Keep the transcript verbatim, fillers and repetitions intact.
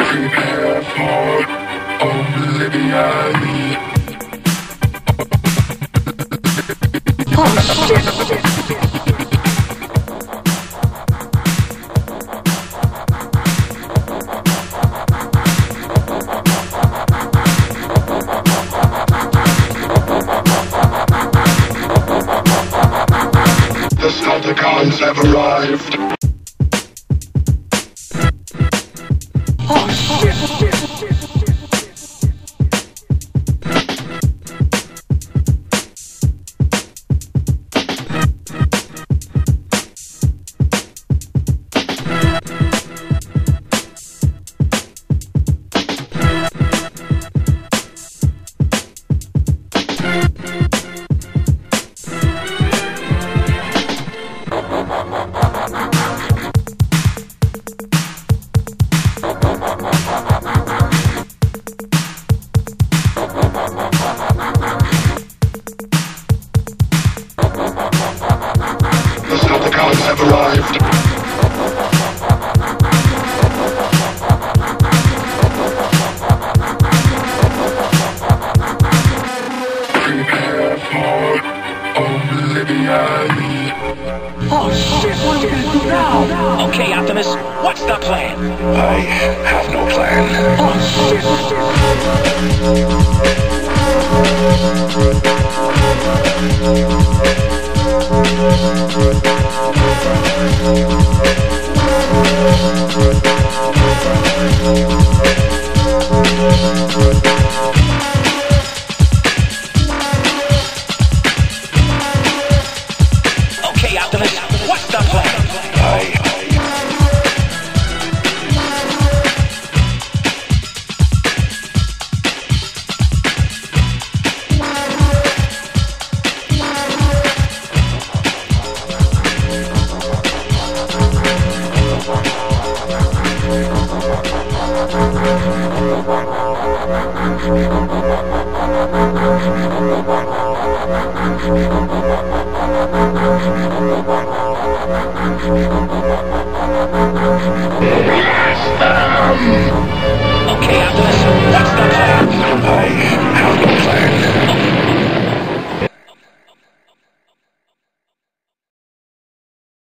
Prepare for oblivion. Oh shit! The Scoticons have arrived. Oh shit! Have arrived. Prepare for oblivion. Oh shit, what are we gonna do now? Okay, Optimus, what's the plan? I have no plan. Okay, Optimus, what's the plan? I... Okay, Optimus, what's the plan? I...